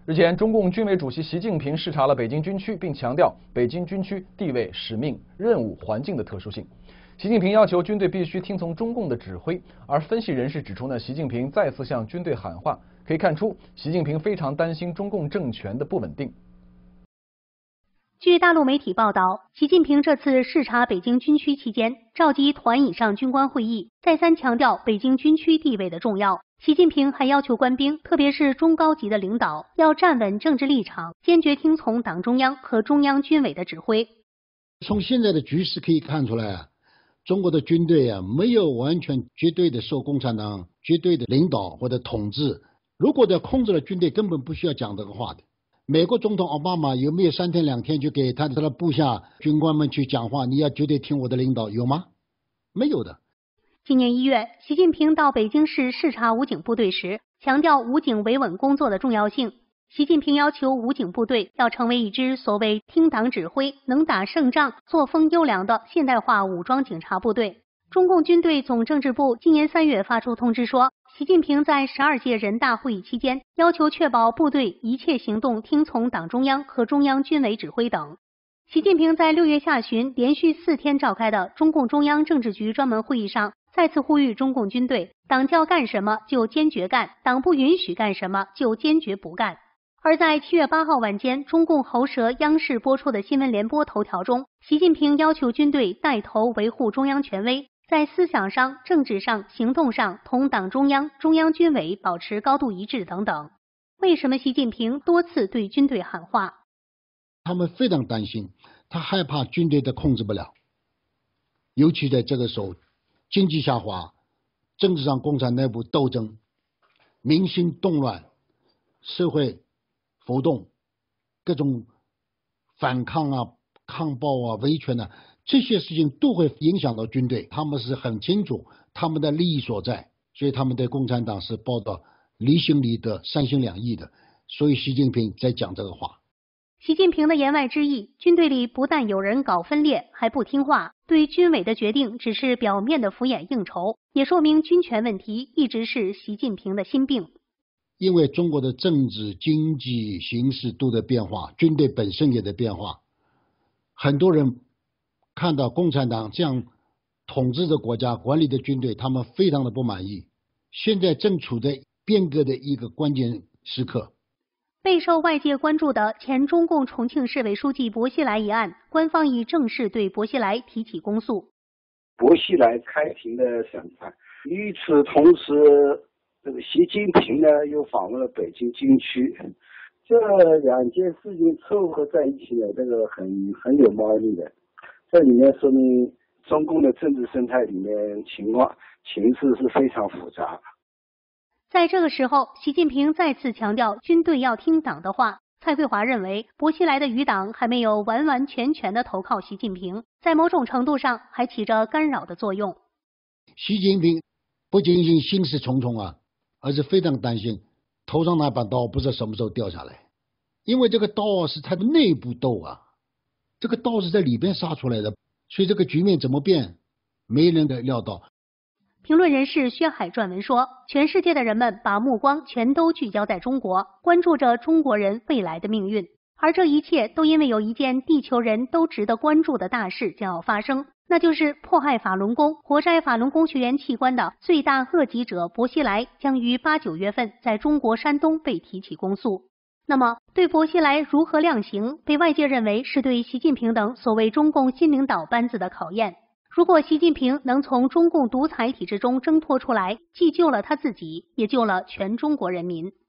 日前，中共军委主席习近平视察了北京军区，并强调北京军区地位、使命、任务、环境的特殊性。习近平要求军队必须听从中共的指挥，而分析人士指出习近平再次向军队喊话，可以看出习近平非常担心中共政权的不稳定。 据大陆媒体报道，习近平这次视察北京军区期间，召集团以上军官会议，再三强调北京军区地位的重要。习近平还要求官兵，特别是中高级的领导，要站稳政治立场，坚决听从党中央和中央军委的指挥。 从现在的局势可以看出来，中国的军队没有完全绝对的受共产党绝对的领导或者统治。如果要控制了军队，根本不需要讲这个话的。美国总统奥巴马有没有3天2天就给他的部下军官们去讲话？你要绝对听我的领导，有吗？没有的。 今年1月，习近平到北京市视察武警部队时，强调武警维稳工作的重要性。习近平要求武警部队要成为一支所谓听党指挥、能打胜仗、作风优良的现代化武装警察部队。中共军队总政治部今年3月发出通知说，习近平在12届人大会议期间要求确保部队一切行动听从党中央和中央军委指挥等。习近平在6月下旬连续4天召开的中共中央政治局专门会议上，再次呼吁中共军队，党叫干什么就坚决干，党不允许干什么就坚决不干。而在7月8号晚间，中共喉舌央视播出的新闻联播头条中，习近平要求军队带头维护中央权威，在思想上、政治上、行动上同党中央、中央军委保持高度一致等等。为什么习近平多次对军队喊话？ 他们非常担心，他害怕军队的控制不了，尤其在这个时候，经济下滑，政治上共产内部斗争，民心动乱，社会浮动，各种反抗抗暴维权这些事情都会影响到军队。他们是很清楚他们的利益所在，所以他们对共产党是抱着离心离德、三心两意的。所以习近平在讲这个话。 习近平的言外之意，军队里不但有人搞分裂，还不听话，对军委的决定只是表面的敷衍应酬，也说明军权问题一直是习近平的心病。 因为中国的政治、经济形势都在变化，军队本身也在变化，很多人看到共产党这样统治的国家、管理的军队，他们非常的不满意。现在正处在变革的一个关键时刻。 备受外界关注的前中共重庆市委书记薄熙来一案，官方已正式对薄熙来提起公诉。 薄熙来开庭的审判，与此同时，习近平呢又访问了北京军区，这2件事情凑合在一起呢，这个很有猫腻的。这里面说明中共的政治生态里面情势是非常复杂。 在这个时候，习近平再次强调军队要听党的话。蔡慧华认为，薄熙来的余党还没有完完全全的投靠习近平，在某种程度上还起着干扰的作用。 习近平不仅仅心事重重而是非常担心头上那把刀不知道什么时候掉下来，因为这个刀是他的内部斗这个刀是在里边杀出来的，所以这个局面怎么变，没人能料到。 评论人士薛海撰文说，全世界的人们把目光全都聚焦在中国，关注着中国人未来的命运，而这一切都因为有一件地球人都值得关注的大事将要发生，那就是迫害法轮功、活摘法轮功学员器官的罪大恶极者薄熙来将于8、9月份在中国山东被提起公诉。那么，对薄熙来如何量刑，被外界认为是对习近平等所谓中共新领导班子的考验。如果习近平能从中共独裁体制中挣脱出来，既救了他自己，也救了全中国人民。